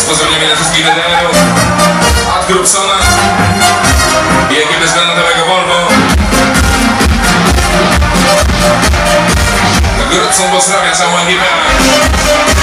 pozdrowieniami dla wszystkich DDR-ów, od Grubsona i ekipy z granatowego Volvo. Grubson pozdrawia całą ekipę.